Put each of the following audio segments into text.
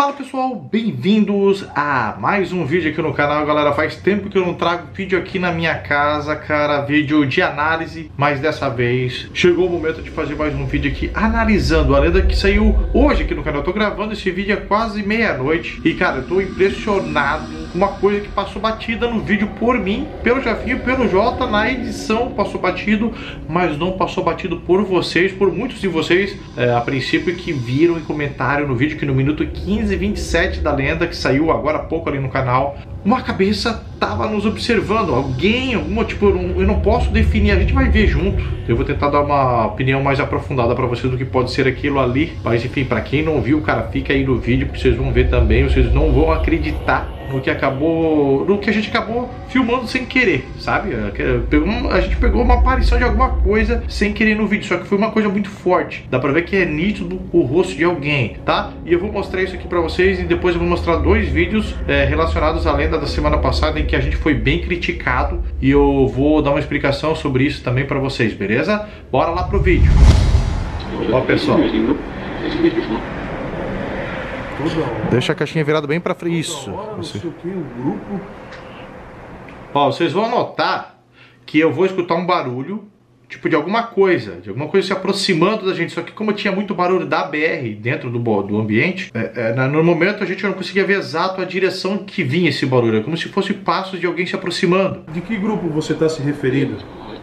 Fala pessoal, bem-vindos a mais um vídeo aqui no canal, galera. Faz tempo que eu não trago vídeo aqui na minha casa, cara, vídeo de análise, mas dessa vez chegou o momento de fazer mais um vídeo aqui analisando a lenda que saiu hoje aqui no canal. Eu tô gravando esse vídeo é quase meia-noite e, cara, eu tô impressionado com uma coisa que passou batida no vídeo por mim, pelo Jefinho, pelo Jota, na edição passou batido, mas não passou batido por vocês, por muitos de vocês, a princípio, que viram em comentário no vídeo que no minuto 15:27 da lenda, que saiu agora há pouco ali no canal, uma cabeça tava nos observando, alguém, alguma, tipo, eu não posso definir, a gente vai ver junto. Eu vou tentar dar uma opinião mais aprofundada pra vocês do que pode ser aquilo ali, mas enfim, pra quem não viu, cara, fica aí no vídeo, porque vocês vão ver também, vocês não vão acreditar no que a gente acabou filmando sem querer, sabe? A gente pegou uma aparição de alguma coisa sem querer no vídeo, só que foi uma coisa muito forte. Dá pra ver que é nítido o rosto de alguém, tá? E eu vou mostrar isso aqui pra vocês e depois eu vou mostrar dois vídeos relacionados à lenda da semana passada em que a gente foi bem criticado e eu vou dar uma explicação sobre isso também pra vocês, beleza? Bora lá pro vídeo. Ó, pessoal. Deixa a caixinha virada bem pra frente. Isso. Ó, vocês vão notar que eu vou escutar um barulho, tipo de alguma coisa se aproximando da gente. Só que como tinha muito barulho da BR dentro do ambiente, no momento a gente não conseguia ver exato a direção que vinha esse barulho. É como se fosse passos de alguém se aproximando. De que grupo você está se referindo?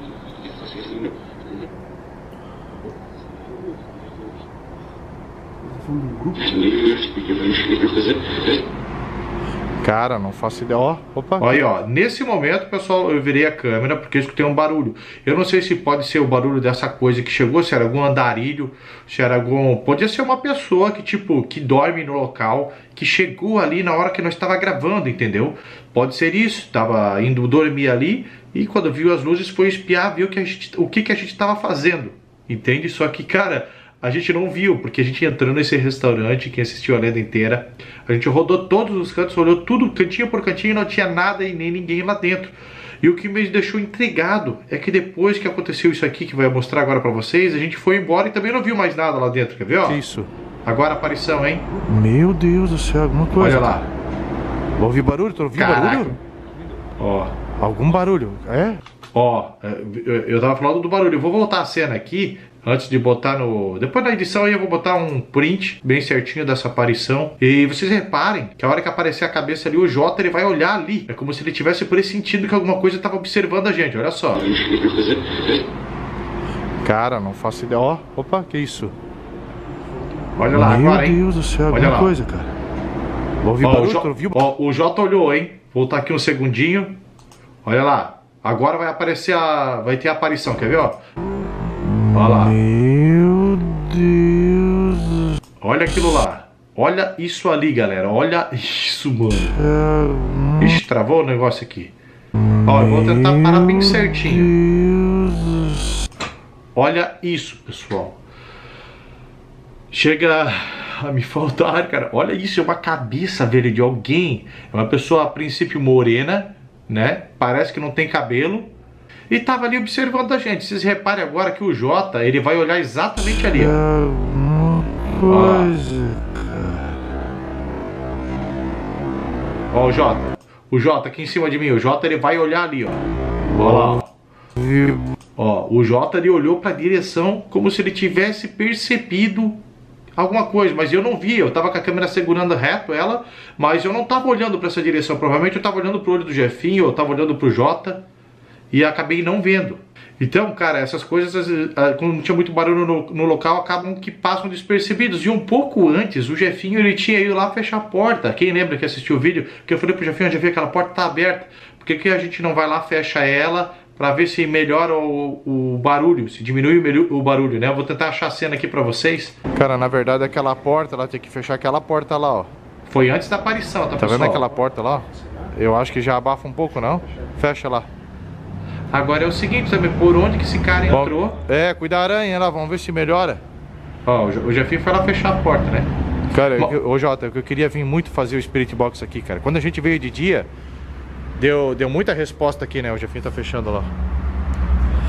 Cara, não faço ideia. Ó, opa. Aí, ó, nesse momento, pessoal, eu virei a câmera porque eu escutei um barulho. Eu não sei se pode ser o barulho dessa coisa que chegou, se era algum andarilho, se era algum... Podia ser uma pessoa que, tipo, que dorme no local, que chegou ali na hora que nós estava gravando, entendeu? Pode ser isso, tava indo dormir ali e quando viu as luzes foi espiar, viu o que a gente estava fazendo, entende? Só que, cara, a gente não viu, porque a gente entrou nesse restaurante, quem assistiu a lenda inteira, a gente rodou todos os cantos, olhou tudo, cantinho por cantinho, não tinha nada e nem ninguém lá dentro. E o que me deixou intrigado é que depois que aconteceu isso aqui, que vai mostrar agora pra vocês, a gente foi embora e também não viu mais nada lá dentro, quer ver, ó? Isso. Agora a aparição, hein? Meu Deus do céu, alguma coisa. Olha lá. Ouvi barulho? Tu ouviu barulho? Ó. Algum barulho, é? Ó, eu tava falando do barulho, eu vou voltar a cena aqui, antes de botar no... Depois da edição aí eu vou botar um print bem certinho dessa aparição. E vocês reparem que a hora que aparecer a cabeça ali, o Jota, ele vai olhar ali. É como se ele tivesse pressentido que alguma coisa estava observando a gente, olha só. Cara, não faço ideia. Ó, opa, que isso? Olha lá agora, hein? Meu Deus do céu, alguma coisa, cara. Ouvi barulho, tu ouviu? Ó, o Jota olhou, hein? Vou voltar aqui um segundinho. Olha lá. Agora vai aparecer vai ter a aparição, quer ver, ó? Olha lá. Meu Deus. Olha aquilo lá. Olha isso ali, galera. Olha isso, mano. Ixi, travou o negócio aqui. Ó, eu vou tentar parar bem certinho. Olha isso, pessoal. Chega a me faltar, cara. Olha isso, é uma cabeça, velho, de alguém. É uma pessoa, a princípio, morena, né? Parece que não tem cabelo. E tava ali observando a gente. Vocês reparem agora que o Jota, ele vai olhar exatamente ali, ó. Ó o Jota. O Jota aqui em cima de mim. O Jota, ele vai olhar ali, ó. Ó lá, ó. Ó, o Jota, ele olhou pra direção como se ele tivesse percebido alguma coisa, mas eu não vi. Eu tava com a câmera segurando reto ela, mas eu não tava olhando pra essa direção. Provavelmente eu tava olhando pro olho do Jefinho, eu tava olhando pro Jota e acabei não vendo. Então, cara, essas coisas, quando tinha muito barulho no local, acabam que passam despercebidos. E um pouco antes, o Jefinho, ele tinha ido lá fechar a porta. Quem lembra que assistiu o vídeo, que eu falei pro Jefinho, Jefinho, aquela porta tá aberta. Por que a gente não vai lá, fecha ela, pra ver se melhora o barulho, se diminui o barulho, né? Eu vou tentar achar a cena aqui pra vocês. Cara, na verdade, aquela porta, ela tem que fechar aquela porta lá, ó. Foi antes da aparição, tá, pessoal? Tá vendo aquela porta lá? Eu acho que já abafa um pouco, não? Fecha lá. Agora é o seguinte, sabe por onde que esse cara entrou? É, cuida da aranha lá, vamos ver se melhora. Ó, o Jefinho foi lá fechar a porta, né? Cara, ô Jota, eu queria vir muito fazer o Spirit Box aqui, cara. Quando a gente veio de dia, deu muita resposta aqui, né? O Jefinho tá fechando lá.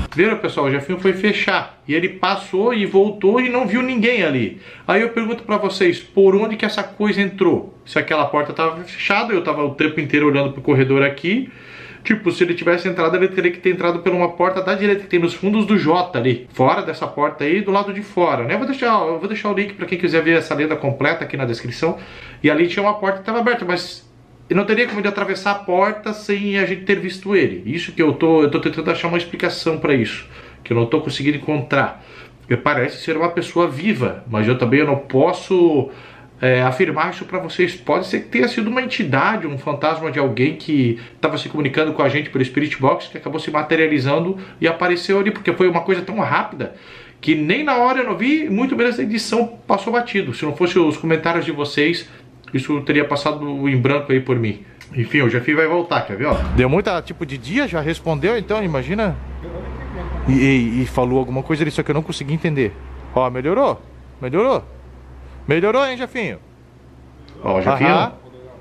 Viram, pessoal? O Jefinho foi fechar. E ele passou e voltou e não viu ninguém ali. Aí eu pergunto pra vocês, por onde que essa coisa entrou? Se aquela porta tava fechada, eu tava o tempo inteiro olhando pro corredor aqui. Tipo, se ele tivesse entrado, ele teria que ter entrado por uma porta da direita, que tem nos fundos do J ali. Fora dessa porta aí, do lado de fora, né? Eu vou deixar o link pra quem quiser ver essa lenda completa aqui na descrição. E ali tinha uma porta que estava aberta, mas eu não teria como ele atravessar a porta sem a gente ter visto ele. Isso que eu tô tentando achar uma explicação pra isso, que eu não tô conseguindo encontrar. Porque parece ser uma pessoa viva, mas eu também não posso afirmar isso pra vocês. Pode ser que tenha sido uma entidade, um fantasma de alguém que estava se comunicando com a gente pelo Spirit Box, que acabou se materializando e apareceu ali, porque foi uma coisa tão rápida que nem na hora eu não vi, muito menos a edição passou batido. Se não fosse os comentários de vocês, isso teria passado em branco aí por mim. Enfim, o Jefinho vai voltar, quer ver, ó? Deu muita, tipo, de dia, já respondeu, então, imagina. E falou alguma coisa ali, só que eu não consegui entender. Ó, melhorou? Melhorou? Melhorou, hein, Jefinho? Ó, o Jefinho. Aham.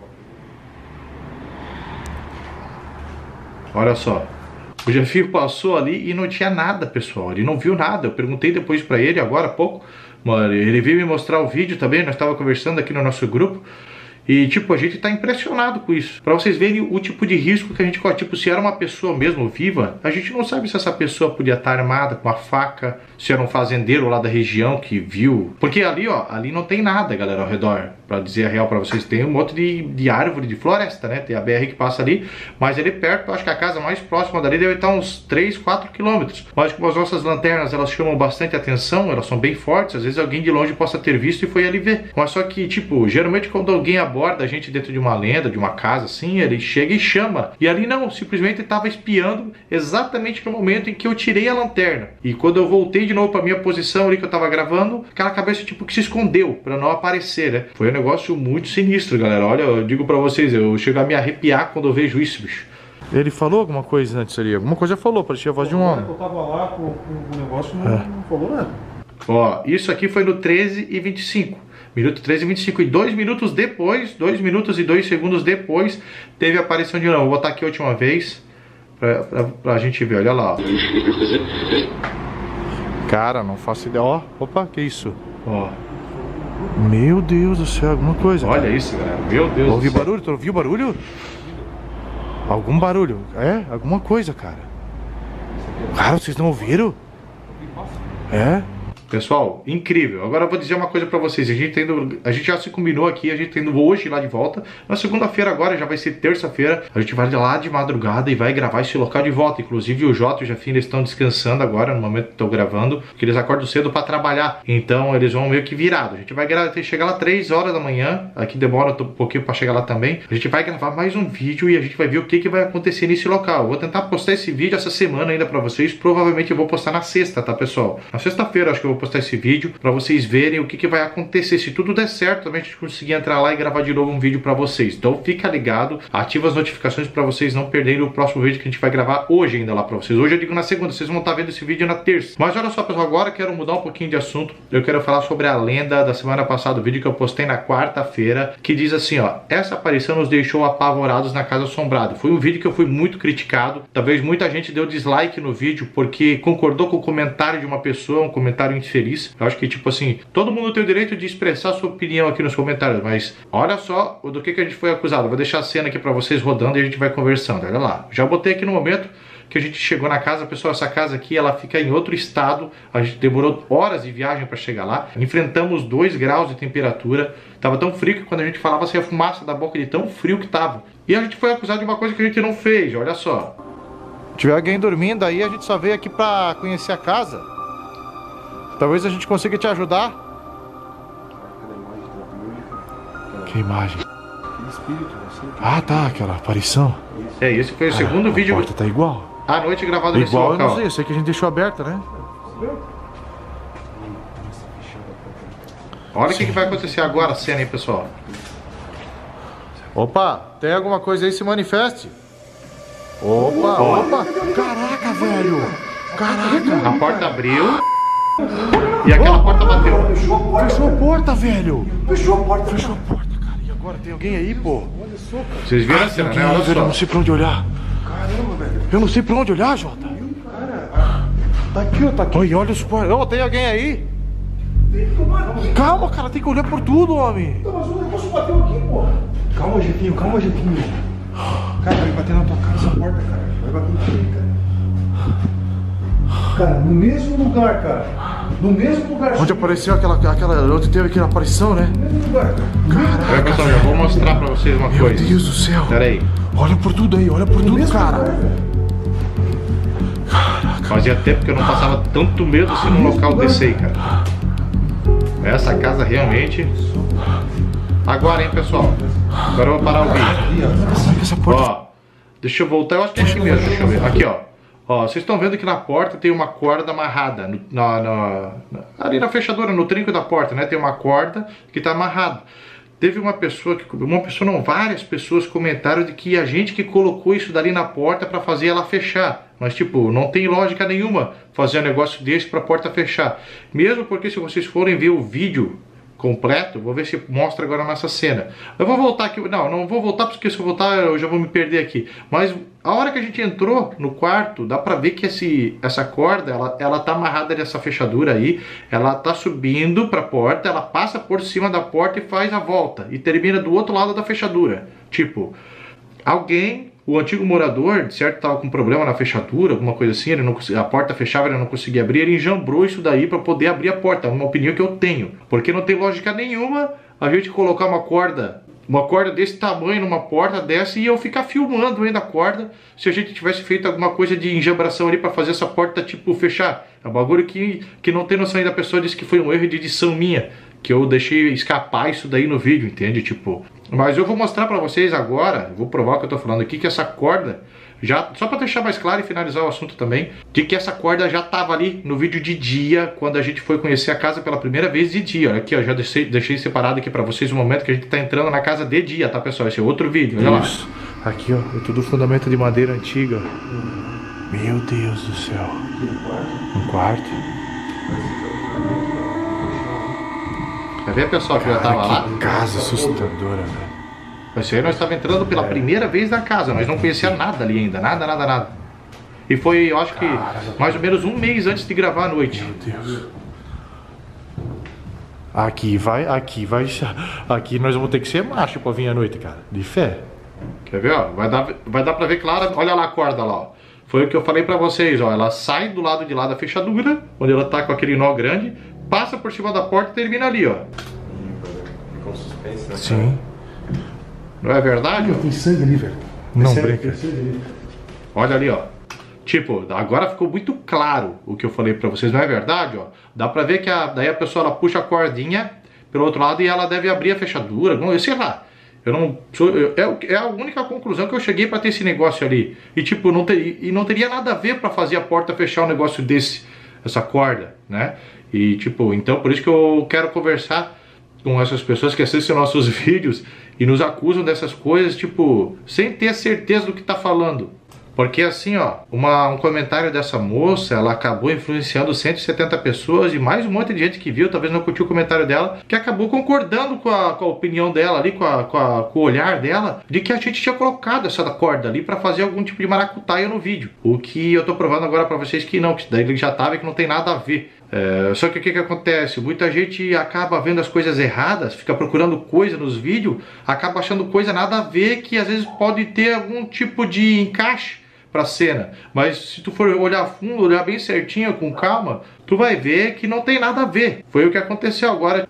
Olha só. O Jefinho passou ali e não tinha nada, pessoal. Ele não viu nada. Eu perguntei depois pra ele, agora há pouco. Mano, ele veio me mostrar o vídeo também. Nós estávamos conversando aqui no nosso grupo. E, tipo, a gente tá impressionado com isso. Pra vocês verem o tipo de risco que a gente corre. Tipo, se era uma pessoa mesmo viva, a gente não sabe se essa pessoa podia estar armada com a faca, se era um fazendeiro lá da região que viu. Porque ali, ó, ali não tem nada, galera, ao redor. Pra dizer a real pra vocês, tem um monte de árvore, de floresta, né? Tem a BR que passa ali, mas ali perto, eu acho que a casa mais próxima dali deve estar uns 3, 4 quilômetros. Mas como as nossas lanternas, elas chamam bastante atenção, elas são bem fortes, às vezes alguém de longe possa ter visto e foi ali ver. Mas só que, tipo, geralmente quando alguém aborda a gente dentro de uma lenda, de uma casa assim, ele chega e chama. E ali não, simplesmente estava espiando exatamente no momento em que eu tirei a lanterna. E quando eu voltei de novo pra minha posição ali que eu tava gravando, aquela cabeça tipo que se escondeu pra não aparecer, né? Foi um negócio muito sinistro, galera. Olha, eu digo pra vocês, eu chego a me arrepiar quando eu vejo isso, bicho. Ele falou alguma coisa antes ali? Alguma coisa falou, parecia a voz de um homem. Eu tava lá com o negócio e não falou nada. Ó, isso aqui foi no 13h25. Minuto 13h25. E 2 minutos depois, 2 minutos e 2 segundos depois, teve a aparição de novo. Vou botar aqui a última vez pra gente ver. Olha lá, ó. Cara, não faço ideia. Ó, opa, que isso? Ó. Meu Deus do céu, alguma coisa. Olha cara. isso, galera. Meu Deus. Ouvi barulho? Tu ouviu barulho? Algum barulho? É? Alguma coisa, cara. Cara, vocês não ouviram? É? Pessoal, incrível. Agora eu vou dizer uma coisa pra vocês. A gente já se combinou aqui, a gente tá indo hoje lá de volta. Na segunda-feira agora, já vai ser terça-feira. A gente vai lá de madrugada e vai gravar esse local de volta. Inclusive o Jota e o Jefinho, eles estão descansando agora, no momento que eu tô gravando, porque eles acordam cedo pra trabalhar. Então eles vão meio que virado. A gente vai chegar lá 3 horas da manhã. Aqui demora um pouquinho pra chegar lá também. A gente vai gravar mais um vídeo e a gente vai ver o que vai acontecer nesse local. Eu vou tentar postar esse vídeo essa semana ainda pra vocês. Provavelmente eu vou postar na sexta, tá, pessoal? Na sexta-feira acho que eu vou postar esse vídeo pra vocês verem o que vai acontecer. Se tudo der certo, também a gente conseguir entrar lá e gravar de novo um vídeo pra vocês. Então fica ligado, ativa as notificações pra vocês não perderem o próximo vídeo que a gente vai gravar hoje ainda lá pra vocês. Hoje eu digo na segunda, vocês vão estar vendo esse vídeo na terça. Mas olha só, pessoal, agora eu quero mudar um pouquinho de assunto. Eu quero falar sobre a lenda da semana passada, o vídeo que eu postei na quarta-feira, que diz assim, ó: essa aparição nos deixou apavorados na Casa Assombrada. Foi um vídeo que eu fui muito criticado. Talvez muita gente deu dislike no vídeo porque concordou com o comentário de uma pessoa, um comentário infeliz. Eu acho que, tipo assim, todo mundo tem o direito de expressar sua opinião aqui nos comentários, mas olha só do que a gente foi acusado. Eu vou deixar a cena aqui pra vocês rodando e a gente vai conversando. Olha lá, já botei aqui no momento que a gente chegou na casa. Pessoal, essa casa aqui, ela fica em outro estado. A gente demorou horas de viagem pra chegar lá. Enfrentamos 2 graus de temperatura. Tava tão frio que quando a gente falava, saía fumaça da boca de tão frio que tava. E a gente foi acusado de uma coisa que a gente não fez, olha só. Se tiver alguém dormindo aí, a gente só veio aqui pra conhecer a casa. Talvez a gente consiga te ajudar. Que imagem? Ah, tá, aquela aparição. É, esse foi o segundo vídeo. A porta tá igual. À noite gravado nesse Igual, local. eu não sei, eu sei que a gente deixou aberta, né? Olha o que vai acontecer agora, a cena aí, pessoal. Opa, tem alguma coisa aí, se manifeste. Opa, opa. Caraca, velho. Caraca. A porta abriu e aquela porta bateu. Fechou a porta, velho. Fechou a porta, cara. E agora, tem alguém aí, pô? Vocês viram a cena, né? Olha Eu não só. sei pra onde olhar. Caramba, velho. Eu não sei pra onde olhar, Jota. Tá aqui, ó, tá aqui. Oi, olha os quartos. Ô, tem alguém aí? Calma, cara, tem que olhar por tudo, homem. Mas o negócio bateu aqui, porra. Calma, Jefinho, calma, Jefinho. Cara, vai bater na tua cara essa porta, cara. Vai bater aqui, cara. Cara, no mesmo lugar, cara. No mesmo lugar. Onde apareceu aquela onde teve aquela aparição, né? No mesmo lugar. Olha, pessoal, já vou mostrar pra vocês uma Meu coisa. Deus do céu. Pera aí. Olha por tudo aí, olha por tudo, cara. Fazia tempo que eu não passava tanto medo assim num local desse aí, cara. Essa casa realmente... Agora, hein, pessoal. Agora eu vou parar o vídeo. Será que essa porta... Ó, deixa eu voltar, eu acho que é aqui mesmo, deixa eu ver. Aqui, ó. Ó, vocês estão vendo que na porta tem uma corda amarrada. Ali na fechadura, no trinco da porta, né? Tem uma corda que tá amarrada. Teve uma pessoa não, várias pessoas comentaram de que a gente que colocou isso dali na porta para fazer ela fechar. Mas tipo, não tem lógica nenhuma fazer um negócio desse para a porta fechar. Mesmo porque se vocês forem ver o vídeo completo, vou ver se mostra agora nessa cena. Eu vou voltar aqui, não vou voltar porque se eu voltar eu já vou me perder aqui. Mas a hora que a gente entrou no quarto, dá pra ver que essa corda, ela tá amarrada nessa fechadura aí, ela tá subindo pra porta, ela passa por cima da porta e faz a volta, e termina do outro lado da fechadura. Tipo, o antigo morador, de certo, tava com problema na fechadura, alguma coisa assim, a porta fechava, ele não conseguia abrir, ele enjambrou isso daí para poder abrir a porta, uma opinião que eu tenho. Porque não tem lógica nenhuma a gente colocar uma corda desse tamanho numa porta dessa e eu ficar filmando ainda a corda, se a gente tivesse feito alguma coisa de enjambração ali para fazer essa porta, tipo, fechar. É um bagulho que não tem noção ainda, a pessoa disse que foi um erro de edição minha, que eu deixei escapar isso daí no vídeo, entende? Tipo, mas eu vou mostrar pra vocês agora, vou provar o que eu tô falando aqui, que essa corda, só pra deixar mais claro e finalizar o assunto também, de que essa corda já tava ali no vídeo de dia, quando a gente foi conhecer a casa pela primeira vez de dia. Olha aqui, ó, já deixei separado aqui pra vocês o momento que a gente tá entrando na casa de dia, tá, pessoal? Esse é outro vídeo, olha lá. Aqui, ó, é tudo fundamento de madeira antiga. Meu Deus do céu. Um quarto. Quer ver, pessoal, que já tava lá? Que casa assustadora, velho. Isso aí nós estávamos entrando pela primeira vez na casa, nós não conhecia nada ali ainda, nada. E foi, eu acho que, mais ou menos um mês antes de gravar à noite. Meu Deus. Aqui nós vamos ter que ser macho pra vir à noite, cara. De fé. Quer ver, ó? Vai dar pra ver claro, olha lá a corda lá, ó. Foi o que eu falei pra vocês, ó. Ela sai do lado de lá da fechadura, onde ela tá com aquele nó grande, passa por cima da porta e termina ali, ó. Ficou suspense, né? Sim. Não é verdade? Tem sangue ali, velho. Não Sério, brinca. tem sangue ali. Olha ali, ó. Tipo, agora ficou muito claro o que eu falei pra vocês, não é verdade, ó? Dá pra ver que daí a pessoa ela puxa a cordinha pelo outro lado e ela deve abrir a fechadura, eu sei lá. Eu não sou, é a única conclusão que eu cheguei pra ter esse negócio ali. E tipo, não teria nada a ver pra fazer a porta fechar um negócio desse, essa corda, né? E tipo, então por isso que eu quero conversar com essas pessoas que assistem nossos vídeos e nos acusam dessas coisas, tipo, sem ter certeza do que tá falando. Porque assim, ó, um comentário dessa moça, ela acabou influenciando 170 pessoas e mais um monte de gente que viu, talvez não curtiu o comentário dela, que acabou concordando com a opinião dela ali, com o olhar dela, de que a gente tinha colocado essa corda ali pra fazer algum tipo de maracutaia no vídeo. O que eu tô provando agora pra vocês que não, que daí ele já tava e que não tem nada a ver. Só que o que acontece? Muita gente acaba vendo as coisas erradas, fica procurando coisa nos vídeos, acaba achando coisa nada a ver, que às vezes pode ter algum tipo de encaixe pra cena, mas se tu for olhar fundo, olhar bem certinho, com calma, tu vai ver que não tem nada a ver. Foi o que aconteceu agora.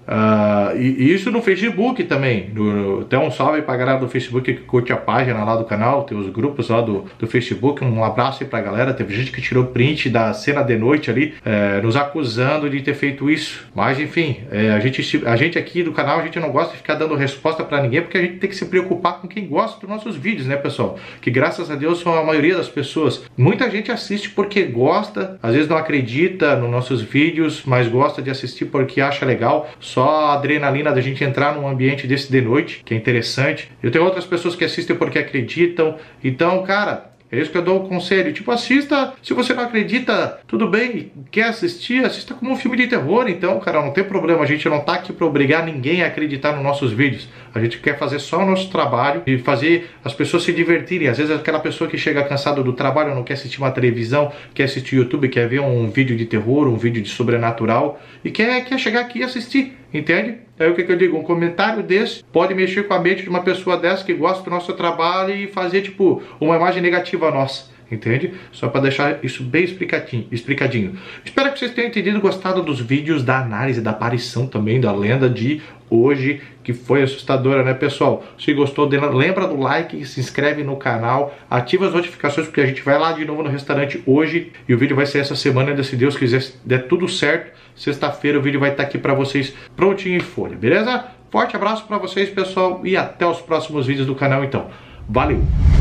E isso no Facebook também. Até um salve pra galera do Facebook que curte a página lá do canal, tem os grupos lá do Facebook. Um abraço aí pra galera. Teve gente que tirou print da cena de noite ali, nos acusando de ter feito isso. Mas enfim, a gente aqui do canal, a gente não gosta de ficar dando resposta pra ninguém, porque a gente tem que se preocupar com quem gosta dos nossos vídeos, né, pessoal? Que graças a Deus são a maioria das pessoas. Muita gente assiste porque gosta, às vezes não acredita no nosso vídeos, mas gosta de assistir porque acha legal, só a adrenalina da gente entrar num ambiente desse de noite, que é interessante. Eu tenho outras pessoas que assistem porque acreditam. Então, cara, É isso que eu dou o conselho. Tipo, assista, se você não acredita, tudo bem, quer assistir, assista como um filme de terror. Então, cara, não tem problema. A gente não tá aqui pra obrigar ninguém a acreditar nos nossos vídeos. A gente quer fazer só o nosso trabalho e fazer as pessoas se divertirem. Às vezes aquela pessoa que chega cansada do trabalho, não quer assistir uma televisão, quer assistir YouTube, quer ver um vídeo de terror, um vídeo de sobrenatural e quer chegar aqui e assistir, entende? Aí o que eu digo? Um comentário desse pode mexer com a mente de uma pessoa dessa que gosta do nosso trabalho e fazer, tipo, uma imagem negativa nossa, entende? Só para deixar isso bem explicadinho. Espero que vocês tenham entendido, gostado dos vídeos da análise, da aparição também, da lenda de hoje, que foi assustadora, né, pessoal? Se gostou dela, lembra do like, se inscreve no canal, ativa as notificações, porque a gente vai lá de novo no restaurante hoje, e o vídeo vai ser essa semana, ainda se Deus quiser, der tudo certo, sexta-feira o vídeo vai estar aqui pra vocês, prontinho em folha, beleza? Forte abraço pra vocês, pessoal, e até os próximos vídeos do canal, então. Valeu!